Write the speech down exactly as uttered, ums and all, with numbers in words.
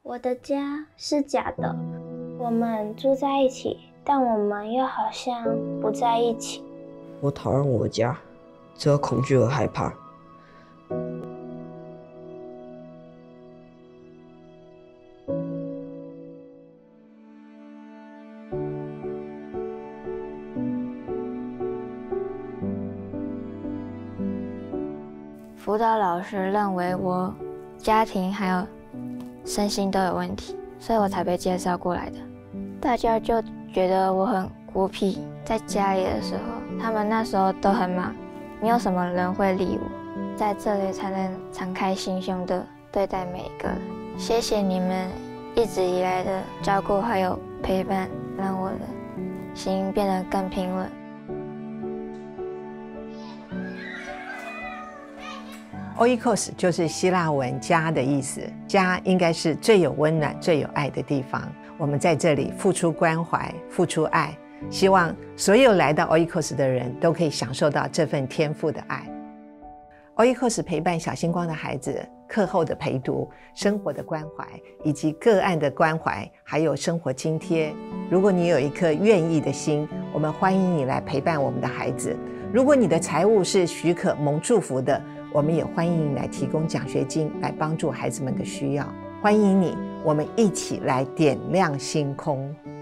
我的家是假的，我们住在一起，但我们又好像不在一起。 我讨厌我的家，只有恐惧和害怕。 辅导老师认为我家庭还有身心都有问题，所以我才被介绍过来的。大家就觉得我很孤僻，在家里的时候，他们那时候都很忙，没有什么人会理我，在这里才能敞开心胸的对待每一个人。谢谢你们一直以来的照顾还有陪伴，让我的心变得更平稳。 Oikos 就是希腊文家的意思，家应该是最有温暖最有爱的地方。我们在这里付出关怀，付出爱，希望所有来到 Oikos 的人都可以享受到这份天赋的爱。Oikos 陪伴小星光的孩子课后的陪读，生活的关怀，以及个案的关怀，还有生活津贴。如果你有一颗愿意的心，我们欢迎你来陪伴我们的孩子。如果你的财务是许可蒙祝福的，我们也欢迎你来提供奖学金，来帮助孩子们的需要。欢迎你，我们一起来点亮星空。